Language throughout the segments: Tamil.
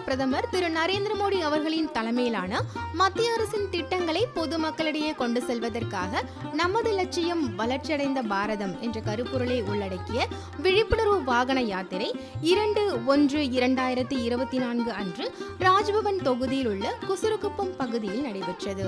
பிரதமர் திரு நரேந்திர மோடி அவர்களின் தலைமையிலான மத்திய அரசின் திட்டங்களை பொதுமக்களிடையே கொண்டு செல்வதற்காக நமது லட்சியம் வளர்ச்சியடைந்த பாரதம் என்ற கருப்பொருளை உள்ளடக்கிய விழிப்புணர்வு வாகன யாத்திரை 2/1/2024 அன்று ராஜ்பவன் தொகுதியில் உள்ள குசுருகுப்பம் பகுதியில் நடைபெற்றது.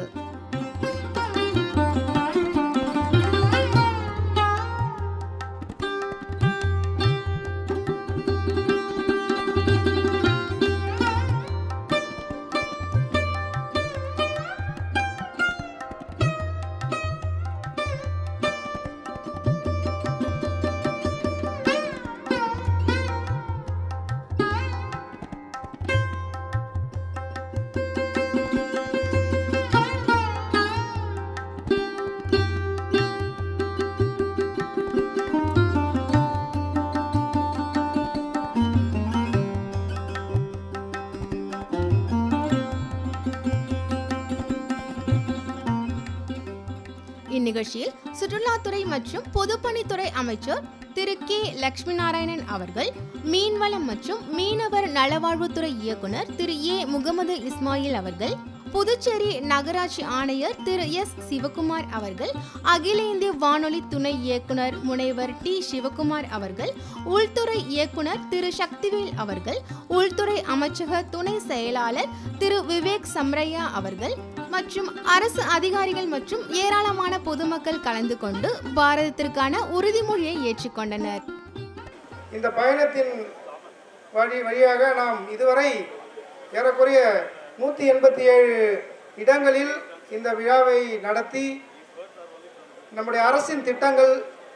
இந்நிகழ்ச்சியில் சுற்றுலாத்துறை மற்றும் பொதுப்பணித்துறை அமைச்சர் திரு கே லட்சுமி நாராயணன் அவர்கள், மீன்வளம் மற்றும் மீனவர் நலவாழ்வுத்துறை இயக்குனர் திரு ஏ முகமது இஸ்மாயில் அவர்கள், புதுச்சேரி நகராட்சி ஆணையர் திரு எஸ் சிவகுமார் அவர்கள், அகில இந்திய வானொலி துணை இயக்குனர் முனைவர் டி சிவகுமார் அவர்கள், உள்துறை இயக்குனர் திரு சக்திவேல் அவர்கள், உள்துறை அமைச்சக துணை செயலாளர் திரு விவேக் சம்ரையா அவர்கள் மற்றும் அரசு அதிகாரிகள் மற்றும் ஏராளமான பொதுமக்கள் கலந்து கொண்டு பாரதத்திற்கான உறுதிமொழியை ஏற்றுக்கொண்டனர். இந்த பயணத்தின் வழியாக நாம் இதுவரை ஏறக்குறைய 187 இடங்களில் இந்த விழாவை நடத்தி நம்முடைய அரசின் திட்டங்கள்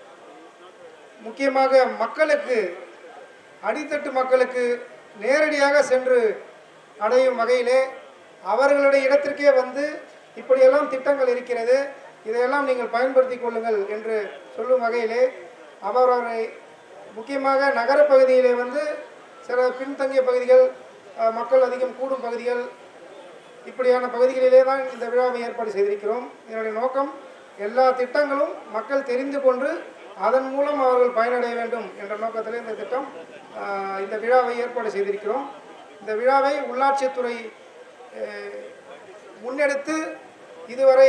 முக்கியமாக மக்களுக்கு, அடித்தட்டு மக்களுக்கு நேரடியாக சென்று அடையும் வகையிலே அவர்களுடைய இடத்திற்கே வந்து இப்படியெல்லாம் திட்டங்கள் இருக்கிறது, இதையெல்லாம் நீங்கள் பயன்படுத்தி கொள்ளுங்கள் என்று சொல்லும் வகையிலே அவரவரை முக்கியமாக நகர பகுதியிலே வந்து சில பின்தங்கிய பகுதிகள், மக்கள் அதிகம் கூடும் பகுதிகள், இப்படியான பகுதிகளிலே தான் இந்த விழாவை ஏற்பாடு செய்திருக்கிறோம். இதனுடைய நோக்கம் எல்லா திட்டங்களும் மக்கள் தெரிந்து கொண்டு அதன் மூலம் அவர்கள் பயனடைய வேண்டும் என்ற நோக்கத்தில் இந்த விழாவை ஏற்பாடு செய்திருக்கிறோம். இந்த விழாவை உள்ளாட்சித்துறை முன்னெடுத்து இதுவரை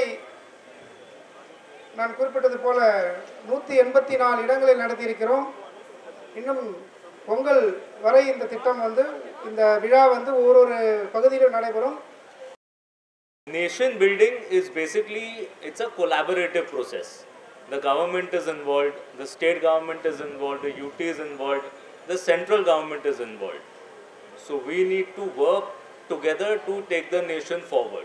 நான் குறிப்பிட்டது போல 184 இடங்களில் நடத்தியிருக்கிறோம். இன்னும் பொங்கல் வரை இந்த விழா ஒரு பகுதியிலும் நடைபெறும். Nation building is basically, it's a collaborative process. The government is involved, the state government is involved, the UT is involved, the central government is involved. So we need to work together to take the nation forward.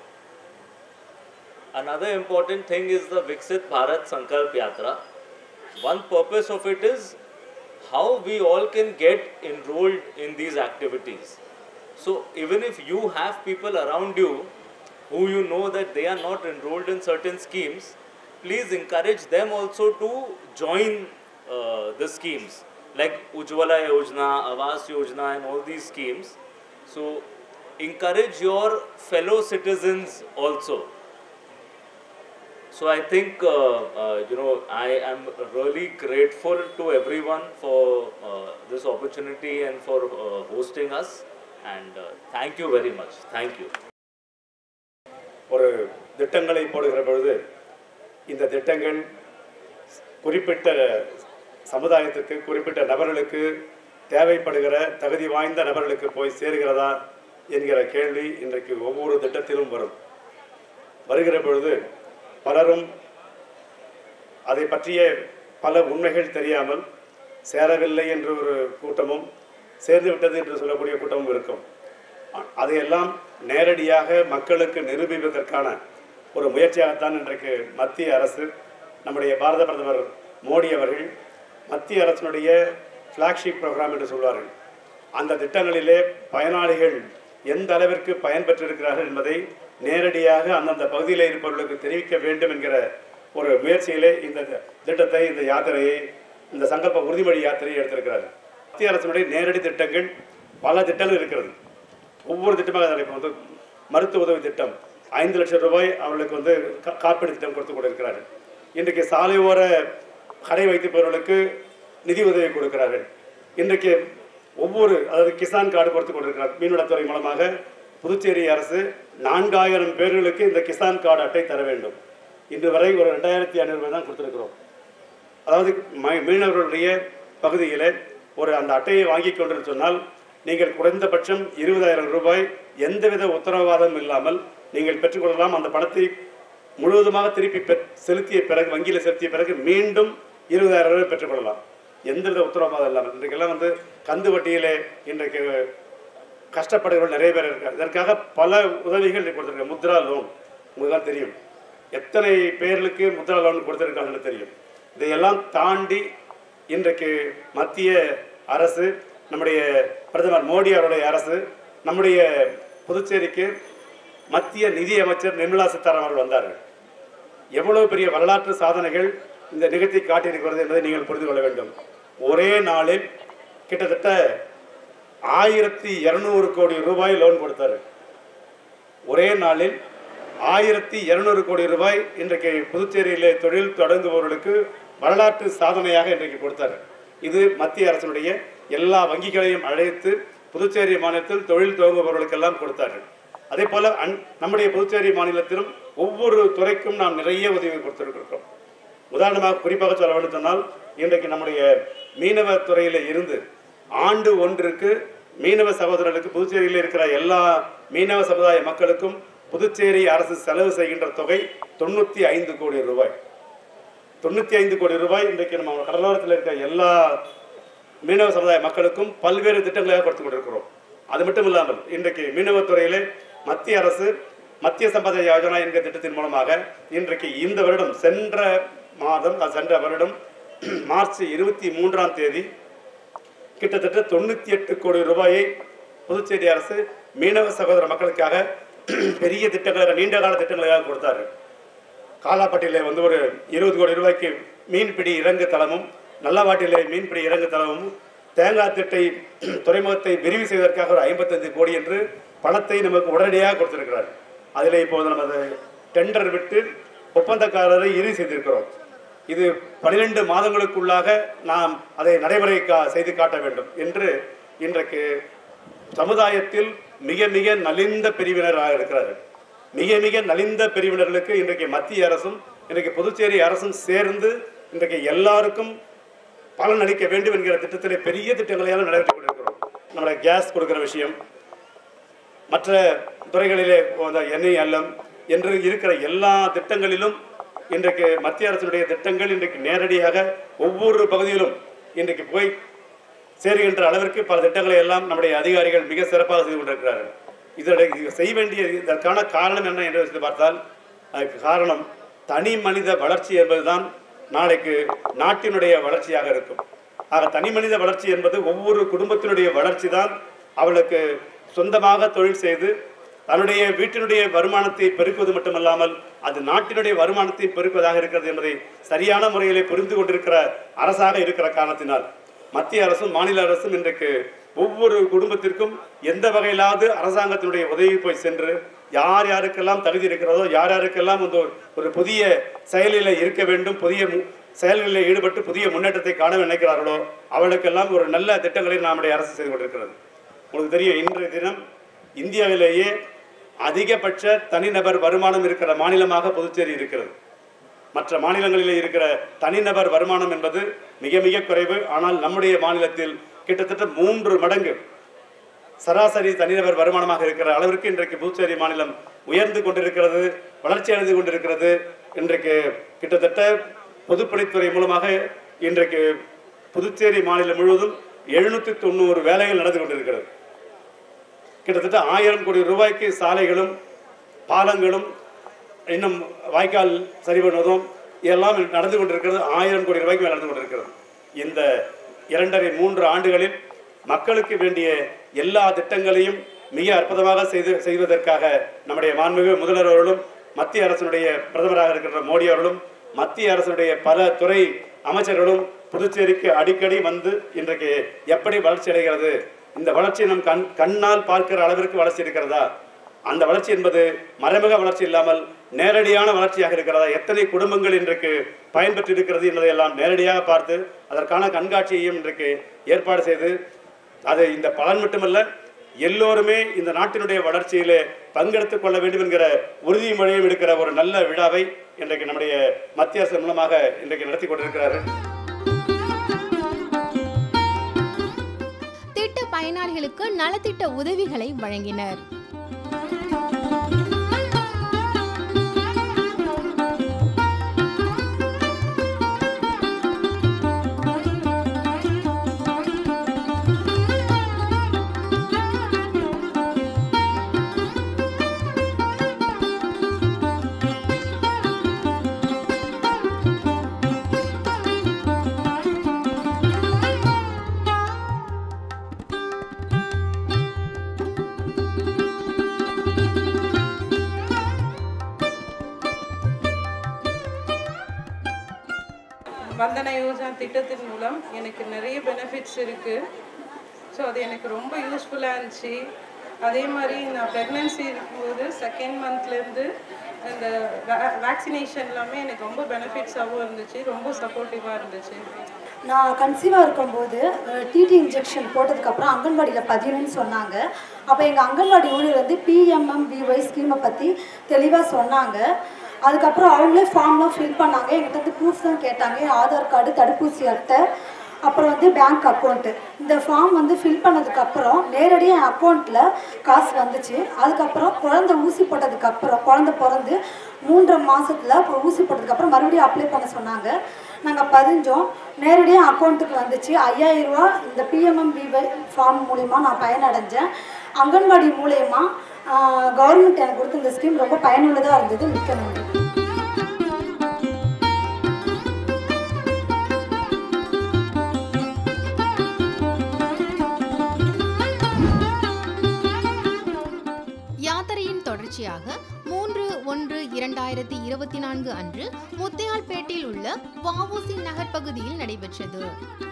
Another important thing is the Viksit Bharat Sankalp Yatra. One purpose of it is how we all can get enrolled in these activities. So even if you have people around you who you know that they are not enrolled in certain schemes, please encourage them also to join the schemes like Ujjwala Yojana, Awas Yojana and all these schemes. So encourage your fellow citizens also. So I think I am really grateful to everyone for this opportunity and for hosting us, and thank you very much. Thank you. ஒரு திட்டங்களை போடுகிற பொழுது இந்த திட்டங்கள் குறிப்பிட்ட சமுதாயத்துக்கு, குறிப்பிட்ட நபர்களுக்கு, தேவைப்படுகிற தகுதி வாய்ந்த நபர்களுக்கு போய் சேருகிறதா என்கிற கேள்வி இன்றைக்கு ஒவ்வொரு திட்டத்திலும் வருகிற பொழுது பலரும் அதை பற்றிய பல உண்மைகள் தெரியாமல் சேரவில்லை என்ற ஒரு கூட்டமும், சேர்ந்து விட்டது என்று சொல்லக்கூடிய கூட்டமும் இருக்கும். அதையெல்லாம் நேரடியாக மக்களுக்கு நிரூபிப்பதற்கான ஒரு முயற்சியாகத்தான் இன்றைக்கு மத்திய அரசு, நம்முடைய பாரத பிரதமர் மோடி அவர்கள் மத்திய அரசினுடைய ஃப்ளாக்ஷிப் ப்ரோக்ராம் என்று சொல்வார்கள், அந்த திட்டங்களிலே பயனாளிகள் எந்த அளவிற்கு பயன்பெற்றிருக்கிறார்கள் என்பதை நேரடியாக அந்தந்த பகுதியில் இருப்பவர்களுக்கு தெரிவிக்க வேண்டும் என்கிற ஒரு முயற்சியிலே இந்த திட்டத்தை, இந்த யாத்திரையை, இந்த சங்கல்ப உறுதிமொழி யாத்திரையை எடுத்திருக்கிறார். மத்திய அரசினுடைய நேரடி திட்டங்கள் பல திட்டங்கள் இருக்கிறது. ஒவ்வொரு திட்டமாக இப்போ மருத்துவ உதவி திட்டம் 5 லட்சம் ரூபாய் அவர்களுக்கு காப்பீடு திட்டம் கொடுத்து கொண்டிருக்கிறார்கள். இன்றைக்கு சாலையோர கடை வைத்திருப்பவர்களுக்கு நிதி உதவி கொடுக்கிறார்கள். இன்றைக்கு அதாவது கிசான் கார்டு கொடுத்து கொண்டிருக்கிறார். மீன்வளத்துறை மூலமாக புதுச்சேரி அரசு 4000 பேர்களுக்கு இந்த கிசான் கார்டு அட்டை தர வேண்டும். இன்று வரை ஒரு 2500 தான் கொடுத்துருக்கிறோம். அதாவது மீனவர்களுடைய பகுதியில் அந்த அட்டையை வாங்கி கொண்டு சொன்னால் நீங்கள் குறைந்தபட்சம் 20,000 ரூபாய் எந்தவித உத்தரவாதம் இல்லாமல் நீங்கள் பெற்றுக்கொள்ளலாம். அந்த பணத்தை முழுவதுமாக திருப்பி செலுத்திய பிறகு, வங்கியில் செலுத்திய பிறகு மீண்டும் 20,000 ரூபாய் பெற்றுக்கொள்ளலாம், எந்தவித உத்தரவாதம் இல்லாமல். இன்றைக்கெல்லாம் கந்து வட்டியிலே இன்றைக்கு கஷ்டப்படுகிறவர்கள் நிறைய பேர் இருக்காங்க. இதற்காக பல உதவிகள் கொடுத்துருக்காங்க. முத்ரா லோன் உங்களுக்கு தான் தெரியும், எத்தனை பேர்களுக்கு முத்ரா லோன் கொடுத்துருக்காங்கன்னு தெரியும். இதையெல்லாம் தாண்டி இன்றைக்கு மத்திய அரசு, நம்முடைய பிரதமர் மோடி அவருடைய அரசு, நம்முடைய புதுச்சேரிக்கு மத்திய நிதி அமைச்சர் நிர்மலா சீதாராமன் அவர்கள் வந்தார்கள். எவ்வளவு பெரிய வரலாற்று சாதனைகள் இந்த நிகழ்ச்சி காட்டியிருக்கிறது என்பதை நீங்கள் புரிந்து கொள்ள வேண்டும். ஒரே நாளில் கிட்டத்தட்ட 1200 கோடி ரூபாய் லோன் கொடுத்தார். ஒரே நாளில் 1200 கோடி ரூபாய் இன்றைக்கு புதுச்சேரியிலே தொழில் தொடங்குபவர்களுக்கு வரலாற்று சாதனையாக இன்றைக்கு கொடுத்தார். இது மத்திய அரசினுடைய எல்லா வங்கிகளையும் அழைத்து புதுச்சேரி மாநிலத்தில் தொழில் துவங்குபவர்களுக்கெல்லாம் கொடுத்தார்கள். அதே போல நம்முடைய புதுச்சேரி மாநிலத்திலும் ஒவ்வொரு துறைக்கும் நாம் நிறைய உதவி கொடுத்திருக்கிறோம். உதாரணமாக குறிப்பாக சொல்ல வேண்டும் சொன்னால், இன்றைக்கு நம்முடைய மீனவ துறையில் இருந்து ஆண்டு ஒன்றுக்கு மீனவ சகோதரர்களுக்கு புதுச்சேரியில் இருக்கிற எல்லா மீனவ சமுதாய மக்களுக்கும் புதுச்சேரி அரசு செலவு செய்கின்ற தொகை 95 கோடி ரூபாய். 95 கோடி ரூபாய் இன்றைக்கு நம்ம கடலோரத்தில் இருக்கிற எல்லா மீனவ சமுதாய மக்களுக்கும் பல்வேறு திட்டங்களாக கொடுத்து கொண்டிருக்கிறோம். அது மட்டும் இல்லாமல் இன்றைக்கு மீனவத்துறையிலே மத்திய அரசு மத்திய சம்பத யோஜனா என்கிற திட்டத்தின் மூலமாக இன்றைக்கு இந்த வருடம் சென்ற வருடம் மார்ச் 23ஆம் தேதி கிட்டத்தட்ட 98 கோடி ரூபாயை புதுச்சேரி அரசு மீனவ சகோதர மக்களுக்காக பெரிய திட்டங்களாக, நீண்ட கால திட்டங்களாக கொடுத்தாரு. காலாப்பட்டியிலே ஒரு 20 கோடி ரூபாய்க்கு மீன்பிடி இறங்கு தளமும், நல்லவாட்டிலே மீன்பிடி இறங்கு தளமும், தேங்காய் திட்டை துறைமுகத்தை விரிவு செய்வதற்காக ஒரு 55 கோடி என்று பணத்தை நமக்கு உடனடியாக கொடுத்திருக்கிறார். அதில் இப்போது நமது டெண்டர் விட்டு ஒப்பந்தக்காரரை இறுதி செய்திருக்கிறோம். இது 12 மாதங்களுக்குள்ளாக நாம் அதை நடைமுறை செய்து காட்ட வேண்டும் என்று இன்றைக்கு சமுதாயத்தில் மிக மிக நலிந்த பிரிவினராக இருக்கிறார்கள். மிக மிக நலிந்த பிரிவினர்களுக்கு இன்றைக்கு மத்திய அரசும் இன்றைக்கு புதுச்சேரி அரசும் சேர்ந்து இன்றைக்கு எல்லாருக்கும் பலன் அளிக்க வேண்டும் என்கிற திட்டத்தில் பெரிய திட்டங்களையெல்லாம் நிறைவேற்றி கொண்டிருக்கிறோம். நம்முடைய கேஸ் கொடுக்குற விஷயம், மற்ற துறைகளிலே எண்ணெய் அல்லம் என்று இருக்கிற எல்லா திட்டங்களிலும் இன்றைக்கு மத்திய அரசினுடைய திட்டங்கள் இன்றைக்கு நேரடியாக ஒவ்வொரு பகுதியிலும் இன்றைக்கு போய் சேருகின்ற அளவிற்கு பல திட்டங்களை எல்லாம் நம்முடைய அதிகாரிகள் மிக சிறப்பாக செய்து கொண்டிருக்கிறார்கள். செய்ய வேண்டிய இதற்கான காரணம் என்ன என்று பார்த்தால், அதுக்கு காரணம் தனி மனித வளர்ச்சி என்பதுதான் நாளைக்கு நாட்டினுடைய வளர்ச்சியாக இருக்கும். ஆக தனி மனித வளர்ச்சி என்பது ஒவ்வொரு குடும்பத்தினுடைய வளர்ச்சி தான். அவளுக்கு சொந்தமாக தொழில் செய்து தன்னுடைய வீட்டினுடைய வருமானத்தை பெருக்குவது மட்டுமல்லாமல் அது நாட்டினுடைய வருமானத்தை பெருக்குவதாக இருக்கிறது என்பதை சரியான முறையிலே புரிந்து கொண்டிருக்கிற அரசாக இருக்கிற காரணத்தினால் மத்திய அரசும் மாநில அரசும் இன்றைக்கு ஒவ்வொரு குடும்பத்திற்கும் எந்த வகையிலாவது அரசாங்கத்தினுடைய உதவி போய் சென்று யார் யாருக்கெல்லாம் தகுதி இருக்கிறதோ, யார் யாருக்கெல்லாம் ஒரு புதிய செயலில் இருக்க வேண்டும், புதிய செயல்களில் ஈடுபட்டு புதிய முன்னேற்றத்தை காண நினைக்கிறார்களோ அவர்களுக்கெல்லாம் ஒரு நல்ல திட்டங்களை நம்முடைய அரசு செய்து கொண்டிருக்கிறது. உங்களுக்கு தெரியும், இன்றைய தினம் இந்தியாவிலேயே அதிகபட்ச தனிநபர் வருமானம் இருக்கிற மாநிலமாக புதுச்சேரி இருக்கிறது. மற்ற மாநிலங்களில் இருக்கிற தனிநபர் வருமானம் என்பது மிக மிக குறைவு. ஆனால் நம்முடைய மாநிலத்தில் கிட்டத்தட்ட 3 மடங்கு சராசரி தனிநபர் வருமானமாக இருக்கிற அளவிற்கு இன்றைக்கு புதுச்சேரி மாநிலம் உயர்ந்து கொண்டிருக்கிறது, வளர்ச்சி அடைந்து கொண்டிருக்கிறது. இன்றைக்கு கிட்டத்தட்ட பொதுப்பணித்துறை மூலமாக இன்றைக்கு புதுச்சேரி மாநிலம் முழுவதும் 790 வேலைகள் நடந்து கொண்டிருக்கிறது. கிட்டத்தட்ட 1000 கோடி ரூபாய்க்கு சாலைகளும் பாலங்களும் இன்னும் வாய்க்கால் சரி பண்ணுவதும் எல்லாம் நடந்து கொண்டிருக்கிறது. 1000 கோடி ரூபாய்க்கு மேல் நடந்து கொண்டிருக்கிறது. இந்த 2.5-3 ஆண்டுகளில் மக்களுக்கு வேண்டிய எல்லா திட்டங்களையும் மிக அற்புதமாக செய்வதற்காக நம்முடைய மாண்புமிகு முதல்வர் அவர்களும் மத்திய அரசினுடைய பிரதமராக இருக்கிற மோடி அவர்களும் மத்திய அரசினுடைய பல துறை அமைச்சர்களும் புதுச்சேரிக்கு அடிக்கடி வந்து இன்றைக்கு எப்படி வளர்ச்சி அடைகிறது, இந்த வளர்ச்சி நம் கண்ணால் பார்க்கிற அளவிற்கு வளர்ச்சி இருக்கிறதா, அந்த வளர்ச்சி என்பது மறைமுக வளர்ச்சி இல்லாமல் நேரடியான வளர்ச்சியாக இருக்கிறதா, எத்தனை குடும்பங்கள் இன்றைக்கு பயன்பெற்று இருக்கிறது என்பதையெல்லாம் நேரடியாக பார்த்து அதற்கான கண்காட்சியையும் இன்றைக்கு ஏற்பாடு செய்து அது இந்த பலன் மட்டுமல்ல, எல்லோருமே இந்த நாட்டினுடைய வளர்ச்சியிலே பங்கெடுத்துக் கொள்ள வேண்டும் என்கிற உறுதிமொழியும் எடுக்கிற ஒரு நல்ல விழாவை இன்றைக்கு நம்முடைய மத்திய அரசு மூலமாக இன்றைக்கு நடத்தி கொண்டிருக்கிறார்கள். திட்ட பயனாளிகளுக்கு நலத்திட்ட உதவிகளை வழங்கினர். வந்தன யோஜனா திட்டத்தின் மூலம் எனக்கு நிறைய பெனிஃபிட்ஸ் இருக்குது. ஸோ அது எனக்கு ரொம்ப யூஸ்ஃபுல்லாக இருந்துச்சு. அதே மாதிரி நான் ப்ரெக்னென்சி இருக்கும்போது 2nd மந்த்லேருந்து இந்த வேக்சினேஷன் எல்லாமே எனக்கு ரொம்ப பெனிஃபிட்ஸாகவும் இருந்துச்சு, ரொம்ப சப்போர்ட்டிவாக இருந்துச்சு. நான் கன்சீவாக இருக்கும்போது டிடி இன்ஜெக்ஷன் போட்டதுக்கப்புறம் அங்கன்வாடியில் பதியணும்னு சொன்னாங்க. அப்போ எங்கள் அங்கன்வாடி ஊழியர் வந்து PMMVY ஸ்கீமை பற்றி தெளிவாக சொன்னாங்க. அதுக்கப்புறம் அவங்களே ஃபார்ம்லாம் ஃபில் பண்ணாங்க. எங்கிட்ட வந்து ப்ரூஃப் தான் கேட்டாங்க, ஆதார் கார்டு, தடுப்பூசி அட்டை, அப்புறம் வந்து பேங்க் அக்கௌண்ட்டு. இந்த ஃபார்ம் வந்து ஃபில் பண்ணதுக்கப்புறம் நேரடியாக என் அக்கௌண்ட்டில் காசு வந்துச்சு. அதுக்கப்புறம் குழந்தை ஊசி போட்டதுக்கப்புறம், குழந்தை பிறந்து 3.5 மாதத்தில் ஊசி போட்டதுக்கப்புறம் மறுபடியும் அப்ளை பண்ண சொன்னாங்க. நாங்கள் பதிஞ்சோம், நேரடியாக அக்கௌண்ட்டுக்கு வந்துச்சு. 5000 ரூபா இந்த PMMVY ஃபார்ம் மூலிமா நான் பயனடைஞ்சேன். அங்கன்வாடி மூலயமா கவர்மெண்ட் எனக்கு கொடுத்த இந்த ஸ்கீம் ரொம்ப பயனுள்ளதாக இருந்தது. மிக்க நன்றி. யாத்திரையின் தொடர்ச்சியாக 3/1/2024 அன்று முத்தியால்பேட்டையில் உள்ள வஉசி நகர் பகுதியில் நடைபெற்றது.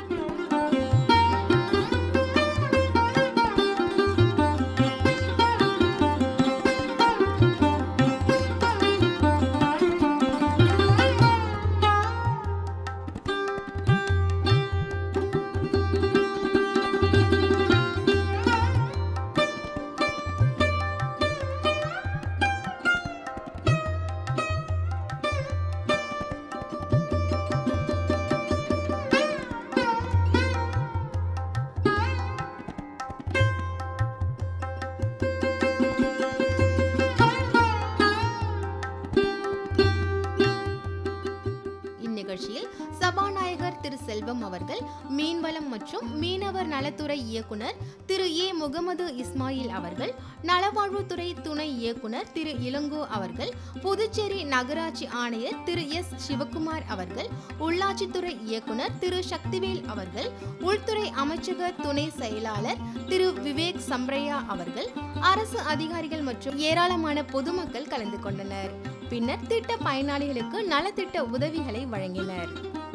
நிகழ்ச்சியில் சபாநாயகர் திரு செல்வம் அவர்கள், மீன்வளம் மற்றும் மீனவர் நலத்துறை இயக்குனர் திரு ஏ முகமது இஸ்மாயில் அவர்கள், நலவாழ்வுத்துறை துணை இயக்குனர் திரு இளங்கோ அவர்கள், புதுச்சேரி நகராட்சி ஆணையர் திரு எஸ் சிவகுமார் அவர்கள், உள்ளாட்சித்துறை இயக்குனர் திரு சக்திவேல் அவர்கள், உள்துறை அமைச்சக துணை செயலாளர் திரு விவேக் சம்ரையா அவர்கள், அரசு அதிகாரிகள் மற்றும் ஏராளமான பொதுமக்கள் கலந்து கொண்டனர். பின்னர் திட்ட பயனாளிகளுக்கு நலத்திட்ட உதவிகளை வழங்கினர்.